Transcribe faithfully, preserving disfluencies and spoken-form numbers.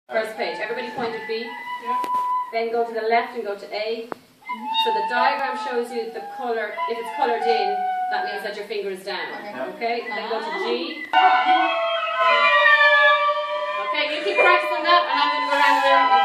First page. Everybody point at B. Yeah. Then go to the left and go to A. So the diagram shows you the colour. If it's coloured in, that means that your finger is down. Okay? Then go to G. Okay, you keep practicing that, and I'm going to go around the room.